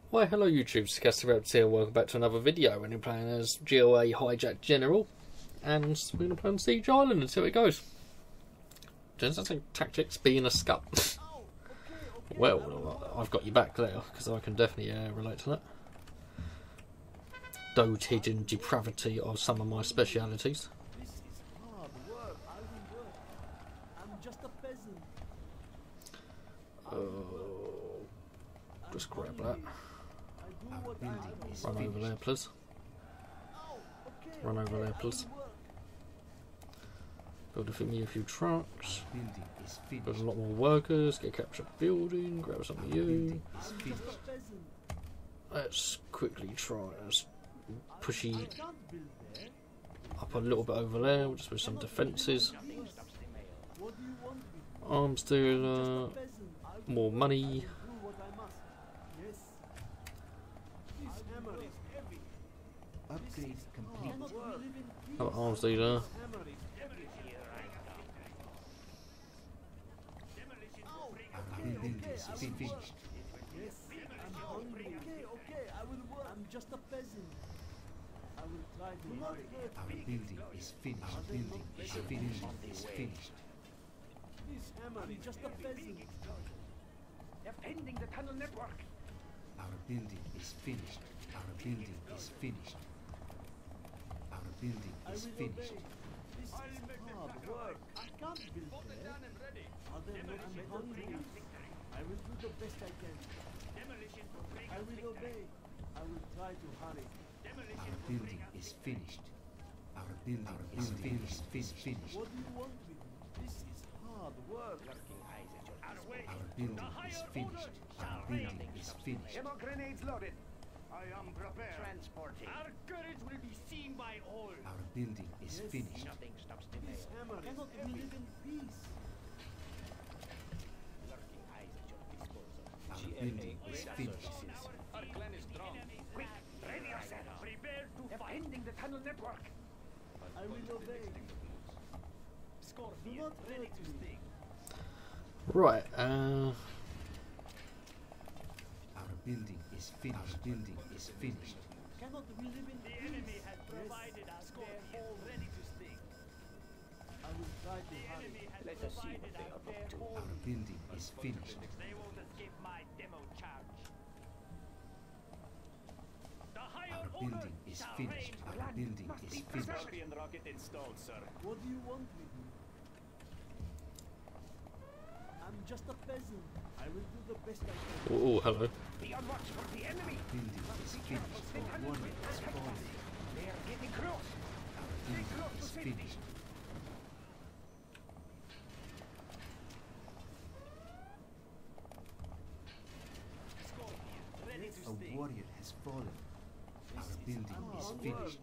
Why hello YouTube, Sarcastic Raptor here, welcome back to another video. We're playing as GLA Hijack General, and we're going to play on Siege Island and see how it goes. Turns out tactics being a scut. Well, I've got you back there, because I can definitely relate to that. Dotage and depravity are some of my specialities. This is hard work. I will work. I'm just a peasant. Just grab that. I do what I Run over there, please. Run over there, please. Build a few trucks. Build a lot more workers. Get capture building. Grab some of you. Let's quickly try and push up a little bit over there, just with some defences. Arms dealer. More money. Upgrades complete. Another arms dealer. Building is finished. Yes, I'm hungry. Okay, I will work. I'm just a peasant. I will try to hurry. Our building is finished. Our building is finished. Is finished. This hammer is just a peasant. Defending the tunnel network. Our building is finished. Our building is finished. Our building is finished. This is hard work. I can't build there. Other not I'm hungry. I will do the best I can. I will obey. I will try to hurry. Our building is finished. Our building is finished. Finished. What do you want with me? This is hard work. Our building is finished. Our building is finished. Ammo grenades loaded. I am prepared. Transporting. Our courage will be seen by all. Our building is finished. Nothing stops the This mail. hammer cannot we live in peace. Lurking eyes at your disposal. Our building is finished. Our clan is strong. Quick, ready yourself. Prepare to fight. Defending the tunnel network. I will obey. Do not hurt me. Right, Our building is finished. Our building is finished. Cannot we live in The peace? enemy has provided us their hole ready to sting. I will try to The hurry. enemy has Let us see provided what they us are their up to. hole. Our building is finished. They won't escape my demo charge. The higher Our order building is shall finished. reign. Our building is finished. Guardian rocket installed, sir. What do you want with me? I'm just a peasant. I will do the best I can. oh, hello. Be on watch for the enemy. Building is finished. The tunnel Warning has fallen. They are getting close. Our building is finished. Ready to A sting. warrior has fallen. Our building is finished.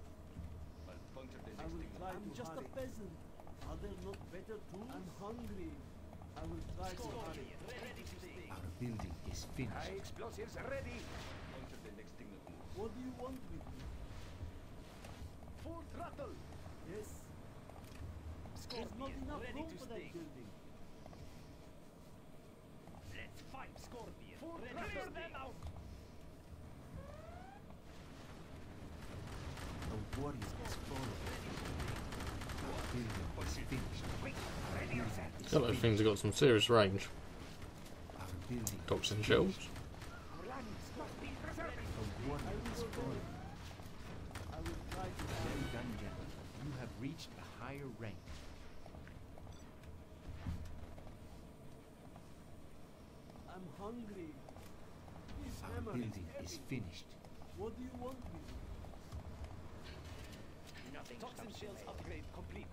I will try I'm just a peasant. Are there not better tools? I'm hungry. I will try to hurry. Ready to sting. Our building is High finished. explosives ready. What do you want with me? Full throttle. Yes. There's not Scorpion, enough ready room to for that sting. building. Let's fight, Scorpion. Full Ready throttle. clear them out. A warrior has fallen. Our building is finished. Quick, ready yourself. Those things have got some serious range. Our building Toxin shells. Our lands must be preserved. A warrior has fallen. I will try to Well hurry. done, General. You have reached a higher rank. I'm hungry. This Our hammer building is is heavy. finished. What do you want with me? Nothing Toxin stops the shells mail. upgrade complete.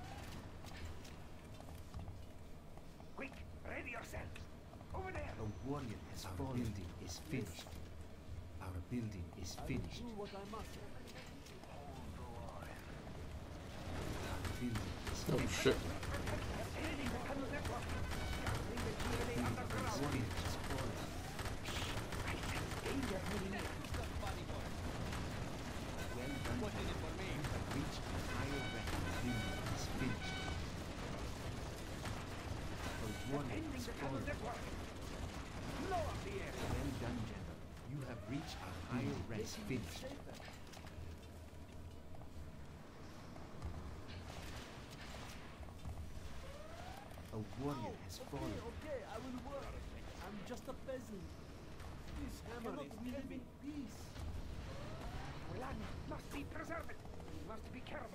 Quick, ready yourself. Over there. A warrior has fallen. Our building is finished. Our building is I will finished. do what I must. Our building is Oh shit. Defending the tunnel network. Bring the GLA finished. underground. Warrior has fallen. Danger moving in. Well done. What's in it for me? You have reached a higher rank. Our building is finished. A warrior Defending has the tunnel fallen. network. Blow up the area. Well done, General. You have is finished. A warrior has fallen. Okay, I will work. I'm just a peasant. This hammer is live in peace. Land must be preserved. We must be careful.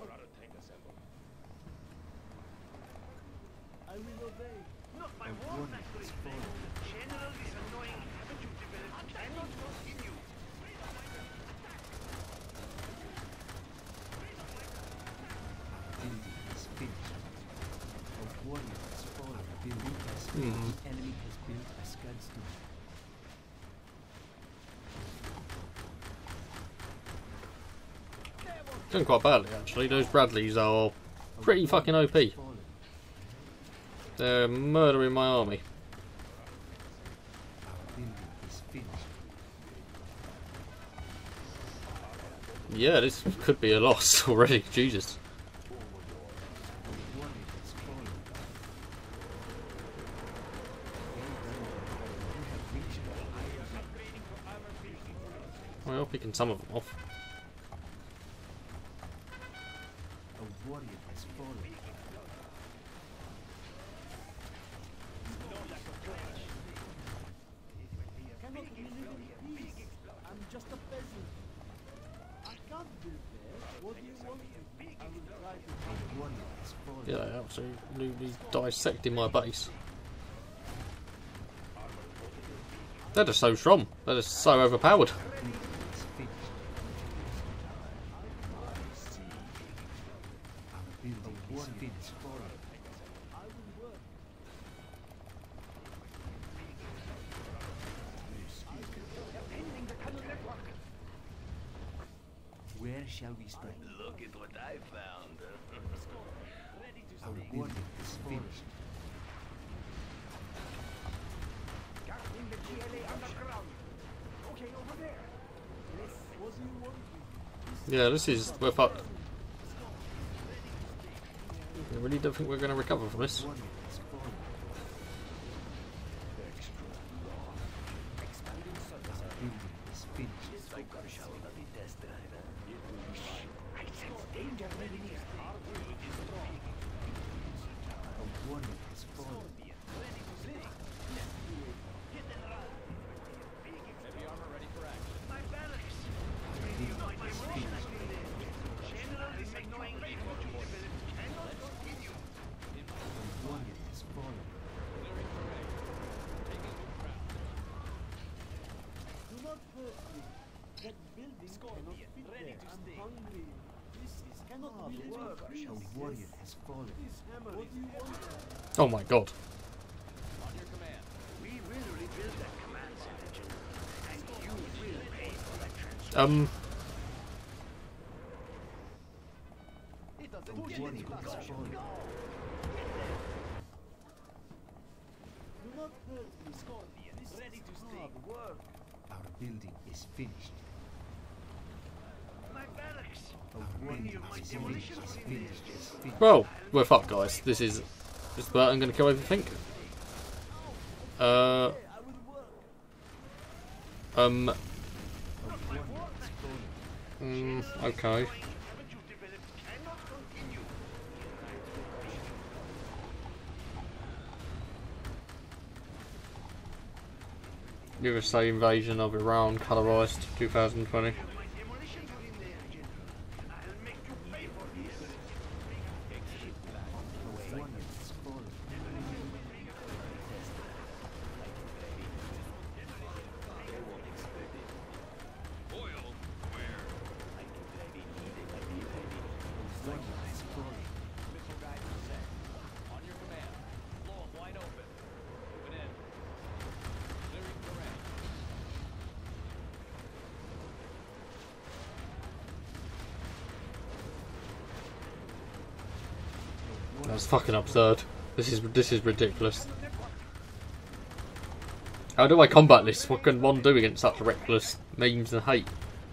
I will obey. Not my A war warrior factory. has fallen. General is annoying. Haven't you developed? Cannot continue. Building is finished. A warrior has fallen. Building is finished. The enemy has built a scud Doing quite badly actually. Those Bradleys are pretty fucking OP. They're murdering my army. Our building is finished. Yeah, this could be a loss already. Jesus. A warrior has fallen. You have reached the Well, picking some of them off. A warrior has fallen. Cannot we live in peace? I'm just a peasant. I can't build there. What do you want? I will try to A warrior has fallen. Yeah, they absolutely dissecting my base. They're just so strong. They're just so overpowered. Building is finished. Our building is finished. I will work. Defending the tunnel network. Where shall we strike? Look at what I found. Our building is finished. Guarding the GLA underground. Okay, over there. What do you want? Yeah, this is we're fucked. I really don't think we're going to recover from this. Warrior has fallen. Our building is finished. I sense danger very near. A warrior has fallen. My barracks. Our building is finished. General is annoying. Haven't you developed? Cannot continue. A warrior has fallen. Do not hurt me. That building cannot fit there. I'm hungry. This is cannot we live in peace? A warrior has fallen. This hammer. What do you want? Oh my god. We will rebuild that command center, General. And you will pay for that transfer. A warrior has fallen. Do not hurt me. This ready to hard work. Our building is finished. My barracks. A warrior is finished. Well, we're fucked, guys. This Burton going to kill everything. I will work. A warrior has fallen. Okay. Haven't you developed? Cannot continue. USA invasion of Iran colorized 2020. My demolitions are in there, General. I'll make you pay for this. A warrior has fallen. A warrior has fallen. That's fucking absurd. This is ridiculous. How do I combat this? What can one do against such reckless memes and hate?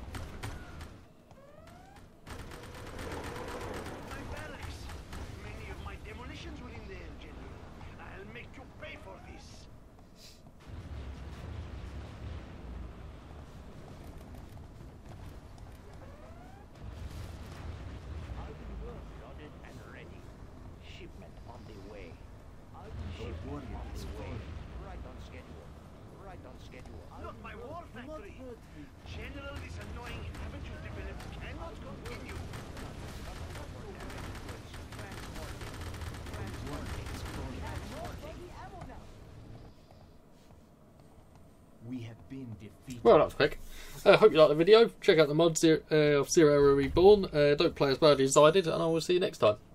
My barracks. Many of my demolitions were in there, General. I'll make you pay for this. schedule. Not my war Do not factory. hurt me. General, this annoying habit you developed cannot continue. We have been defeated. Well, that was quick. Hope you liked the video. Check out the mods of Zero Hour Reborn. Don't play as badly as I did, and I will see you next time.